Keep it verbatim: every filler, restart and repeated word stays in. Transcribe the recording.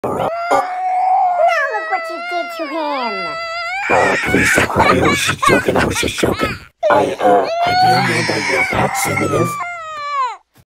Now look what you did to him. Uh, please don't cry. I was just joking. I was just joking. I, uh, I didn't know that you're that sensitive.